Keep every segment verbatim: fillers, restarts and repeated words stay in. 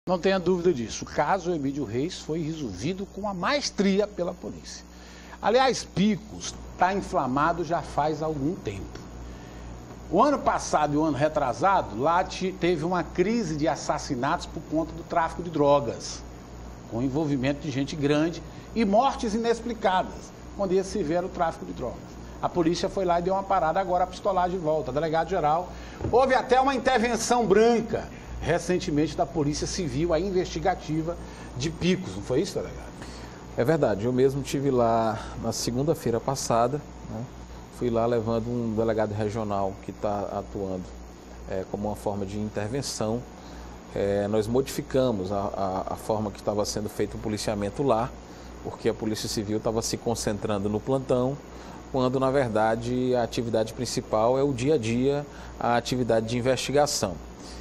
Não tenha dúvida disso. O caso Emílio Reis foi resolvido com a maestria pela polícia. Aliás, Picos está inflamado já faz algum tempo. O ano passado e o ano retrasado, lá teve uma crise de assassinatos por conta do tráfico de drogas, com envolvimento de gente grande e mortes inexplicadas, quando ia se ver o tráfico de drogas. A polícia foi lá e deu uma parada, agora a pistolagem de volta. Delegado-geral, houve até uma intervenção branca, recentemente, da Polícia Civil, a investigativa de Picos, não foi isso, delegado? É verdade, eu mesmo estive lá na segunda-feira passada, né? Fui lá levando um delegado regional que está atuando é, como uma forma de intervenção. É, nós modificamos a, a, a forma que estava sendo feito o policiamento lá, porque a Polícia Civil estava se concentrando no plantão, quando na verdade a atividade principal é o dia a dia, a atividade de investigação.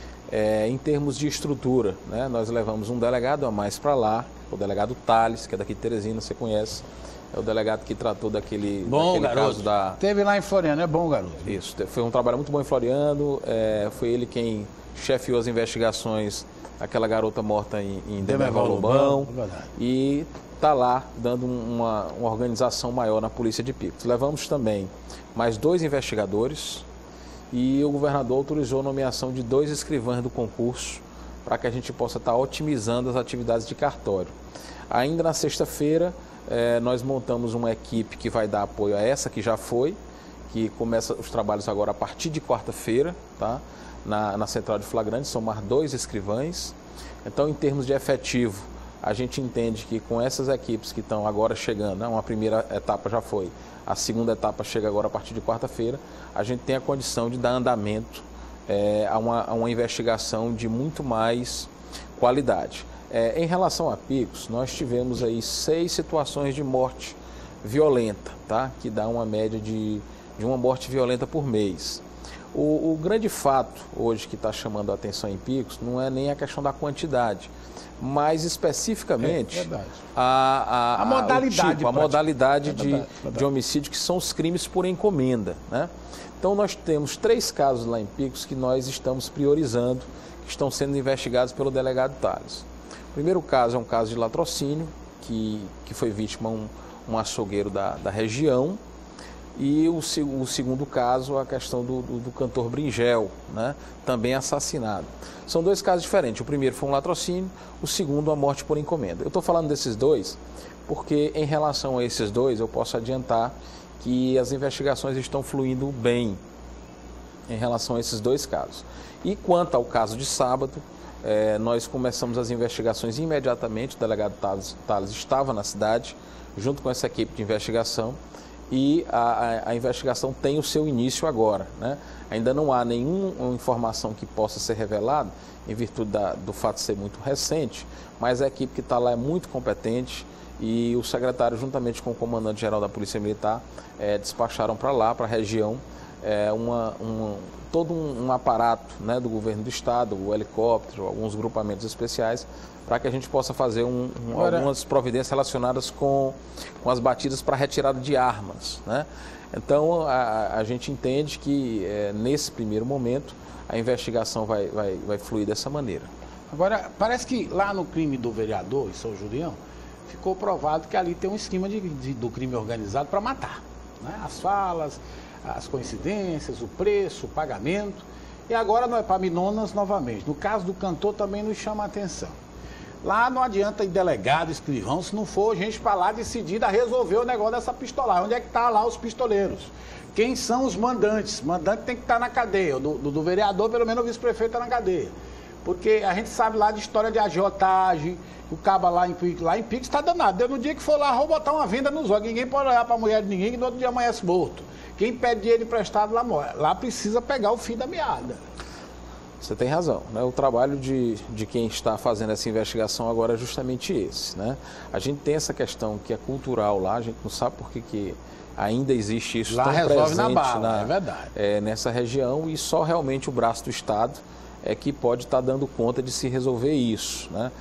É, em termos de estrutura, né, nós levamos um delegado a mais para lá, o delegado Thales, que é daqui de Teresina, você conhece, é o delegado que tratou daquele, bom, daquele garoto. caso da... Teve lá em Floriano, é bom, garoto. Isso, foi um trabalho muito bom em Floriano, é, foi ele quem chefiou as investigações daquela garota morta em, em Demerval Lobão, e está lá dando uma, uma organização maior na Polícia de Picos. Levamos também mais dois investigadores e o governador autorizou a nomeação de dois escrivães do concurso para que a gente possa estar otimizando as atividades de cartório. Ainda na sexta-feira, eh, nós montamos uma equipe que vai dar apoio a essa que já foi, que começa os trabalhos agora a partir de quarta-feira, tá? na, na Central de Flagrante, são mais dois escrivães. Então, em termos de efetivo, a gente entende que com essas equipes que estão agora chegando, né, uma primeira etapa já foi, a segunda etapa chega agora a partir de quarta-feira, a gente tem a condição de dar andamento é, a, uma, a uma investigação de muito mais qualidade. É, em relação a Picos, nós tivemos aí seis situações de morte violenta, tá? Que dá uma média de, de uma morte violenta por mês. O, o grande fato hoje que está chamando a atenção em Picos não é nem a questão da quantidade, mas especificamente é a, a, a modalidade, tipo, a modalidade é de, verdade, verdade. de homicídio, que são os crimes por encomenda, né? Então nós temos três casos lá em Picos que nós estamos priorizando, que estão sendo investigados pelo delegado Thales. O primeiro caso é um caso de latrocínio, que, que foi vítima um, um açougueiro da, da região. E o, o segundo caso, a questão do, do, do cantor Bringel, né? Também assassinado. São dois casos diferentes. O primeiro foi um latrocínio, o segundo, a morte por encomenda. Eu estou falando desses dois porque, em relação a esses dois, eu posso adiantar que as investigações estão fluindo bem em relação a esses dois casos. E quanto ao caso de sábado, eh, nós começamos as investigações imediatamente. O delegado Thales, Thales estava na cidade, junto com essa equipe de investigação, e a, a, a investigação tem o seu início agora, né? Ainda não há nenhuma informação que possa ser revelada, em virtude da, do fato de ser muito recente, mas a equipe que está lá é muito competente e o secretário, juntamente com o comandante-geral da Polícia Militar, é, despacharam para lá, para a região, é, uma, uma, todo um, um aparato, né, do governo do estado, o helicóptero, alguns grupamentos especiais, para que a gente possa fazer um, um, Agora... algumas providências relacionadas com, com as batidas para retirada de armas, né? Então, a, a gente entende que, é, nesse primeiro momento, a investigação vai, vai, vai fluir dessa maneira. Agora, parece que lá no crime do vereador, em São Julião, ficou provado que ali tem um esquema de, de, do crime organizado para matar, né? As falas, as coincidências, o preço, o pagamento. E agora no Epaminondas novamente. No caso do cantor também nos chama a atenção. Lá não adianta ir delegado, escrivão, se não for gente para lá decidida a resolver o negócio dessa pistolagem. Onde é que está lá os pistoleiros? Quem são os mandantes? Mandante tem que estar na cadeia. Do, do, do vereador, pelo menos o vice-prefeito está na cadeia. Porque a gente sabe lá de história de agiotagem, o caba lá em Picos, lá em Picos está danado. No dia que for lá, vou botar uma venda nos olhos. Ninguém pode olhar para a mulher de ninguém, que no outro dia amanhece morto. Quem pede dinheiro emprestado lá morre. Lá precisa pegar o fim da meada. Você tem razão, né? O trabalho de, de quem está fazendo essa investigação agora é justamente esse, né? A gente tem essa questão que é cultural lá, a gente não sabe por que, que ainda existe isso lá tão resolve presente na bala, na, é verdade. É, nessa região, e só realmente o braço do Estado é que pode estar dando conta de se resolver isso, né?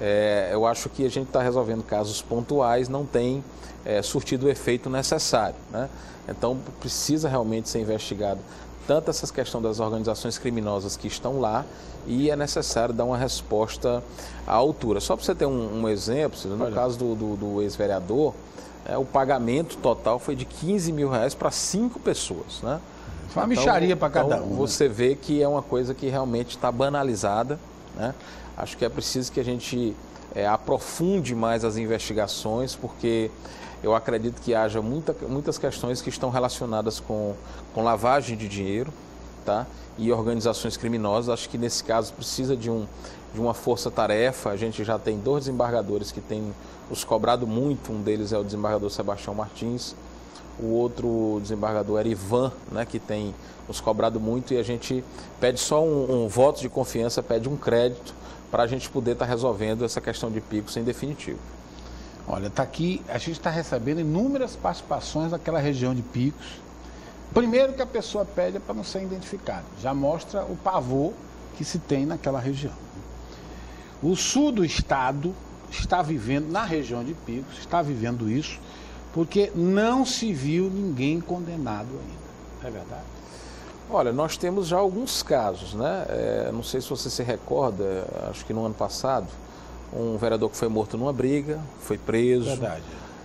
É, eu acho que a gente está resolvendo casos pontuais, não tem é, surtido o efeito necessário, né? Então precisa realmente ser investigado tanto essa questão das organizações criminosas que estão lá, e é necessário dar uma resposta à altura. Só para você ter um, um exemplo, no Olha. caso do, do, do ex-vereador, é, o pagamento total foi de quinze mil reais para cinco pessoas, né? Foi uma então, micharia para cada então, um. Você né? vê que é uma coisa que realmente está banalizada, né? Acho que é preciso que a gente é, aprofunde mais as investigações, porque eu acredito que haja muita, muitas questões que estão relacionadas com, com lavagem de dinheiro, tá? E organizações criminosas. Acho que nesse caso precisa de, um, de uma força-tarefa. A gente já tem dois desembargadores que têm os cobrado muito. Um deles é o desembargador Sebastião Martins. O outro desembargador era Ivan, né, que tem nos cobrado muito, e a gente pede só um, um voto de confiança, pede um crédito para a gente poder estar tá resolvendo essa questão de picos em definitivo. Olha, está aqui, a gente está recebendo inúmeras participações daquela região de Picos. Primeiro que a pessoa pede é para não ser identificado, já mostra o pavor que se tem naquela região. O sul do estado está vivendo, na região de Picos, está vivendo isso, porque não se viu ninguém condenado ainda. É verdade? Olha, nós temos já alguns casos, né? É, não sei se você se recorda, acho que no ano passado, um vereador que foi morto numa briga, foi preso. Verdade.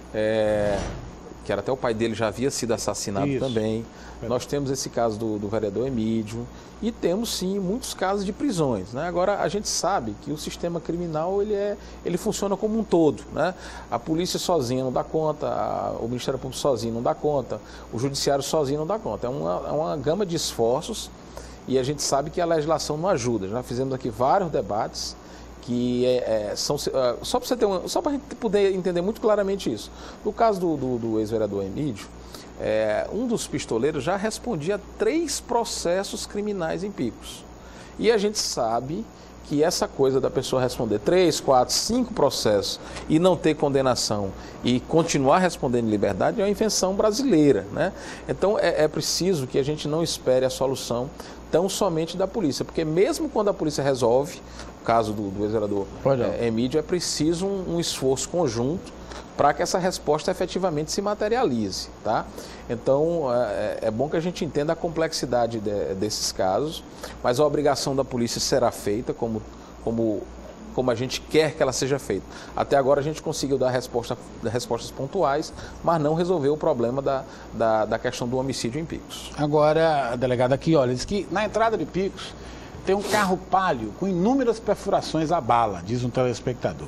É, que era até o pai dele já havia sido assassinado Isso. também. Verdade. Nós temos esse caso do, do vereador Emídio e temos sim muitos casos de prisões, né? Agora a gente sabe que o sistema criminal ele, é, ele funciona como um todo, né? A polícia sozinha não dá conta, a, o Ministério Público sozinho não dá conta, o Judiciário sozinho não dá conta. É uma, é uma gama de esforços e a gente sabe que a legislação não ajuda. Já fizemos aqui vários debates que é, é, são, uh, só para você ter uma, só para a gente poder entender muito claramente isso. No caso do, do, do ex-vereador Emídio, é, um dos pistoleiros já respondia a três processos criminais em Picos. E a gente sabe que essa coisa da pessoa responder três, quatro, cinco processos e não ter condenação e continuar respondendo em liberdade é uma invenção brasileira, né? Então é, é preciso que a gente não espere a solução tão somente da polícia, porque mesmo quando a polícia resolve, o caso do, do ex-vereador é, Emídio, é preciso um, um esforço conjunto para que essa resposta efetivamente se materialize, tá? Então, é, é bom que a gente entenda a complexidade de, desses casos, mas a obrigação da polícia será feita como, como, como a gente quer que ela seja feita. Até agora a gente conseguiu dar resposta, respostas pontuais, mas não resolveu o problema da, da, da questão do homicídio em Picos. Agora, a delegada aqui, olha, diz que na entrada de Picos tem um carro palio com inúmeras perfurações a bala, diz um telespectador.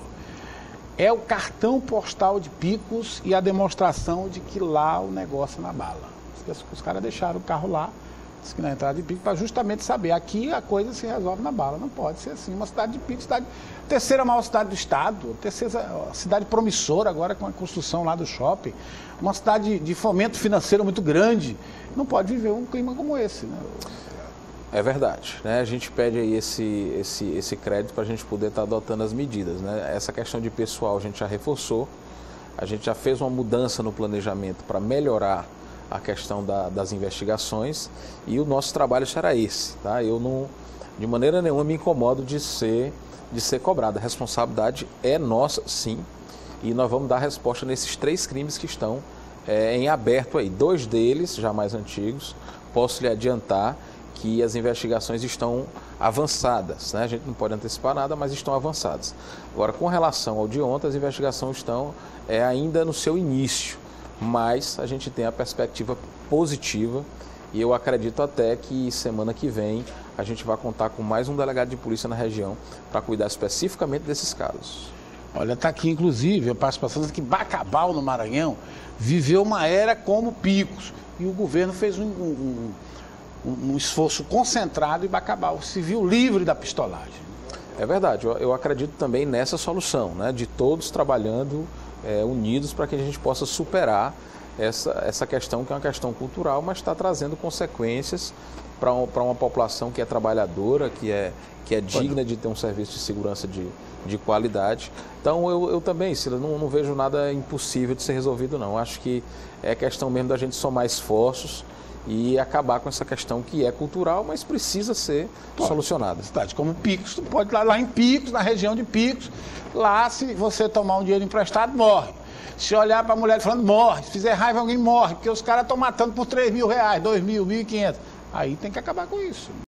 É o cartão postal de Picos e a demonstração de que lá o negócio é na bala. Os, os caras deixaram o carro lá, diz que na entrada de Picos, para justamente saber, aqui a coisa se resolve na bala. Não pode ser assim. Uma cidade de Picos, cidade, terceira maior cidade do estado, terceira cidade promissora agora com a construção lá do shopping, uma cidade de fomento financeiro muito grande. Não pode viver um clima como esse, né? É verdade, né? A gente pede aí esse, esse, esse crédito para a gente poder estar tá adotando as medidas, né? Essa questão de pessoal a gente já reforçou, a gente já fez uma mudança no planejamento para melhorar a questão da, das investigações e o nosso trabalho será esse, tá? Eu não, de maneira nenhuma me incomodo de ser, de ser cobrado, a responsabilidade é nossa sim e nós vamos dar resposta nesses três crimes que estão é, em aberto aí, dois deles já mais antigos, posso lhe adiantar que as investigações estão avançadas, né? A gente não pode antecipar nada, mas estão avançadas. Agora, com relação ao de ontem, as investigações estão é, ainda no seu início, mas a gente tem a perspectiva positiva e eu acredito até que semana que vem a gente vai contar com mais um delegado de polícia na região para cuidar especificamente desses casos. Olha, está aqui inclusive a participação que Bacabal, no Maranhão, viveu uma era como Picos e o governo fez um... um um esforço concentrado e Bacabal se viu livre da pistolagem. É verdade, eu, eu acredito também nessa solução, né, de todos trabalhando é, unidos para que a gente possa superar essa, essa questão que é uma questão cultural, mas está trazendo consequências para um, para uma população que é trabalhadora, que é, que é digna de ter um serviço de segurança de, de qualidade. Então eu, eu também, Cila, não, não vejo nada impossível de ser resolvido não. Acho que é questão mesmo da gente somar esforços e acabar com essa questão que é cultural, mas precisa ser pode. solucionada. Cidade como Picos, tu pode ir lá, lá em Picos, na região de Picos, lá se você tomar um dinheiro emprestado, morre. Se olhar para a mulher falando, morre. Se fizer raiva, alguém morre, porque os caras estão matando por três mil reais, dois mil, mil e quinhentos. Aí tem que acabar com isso.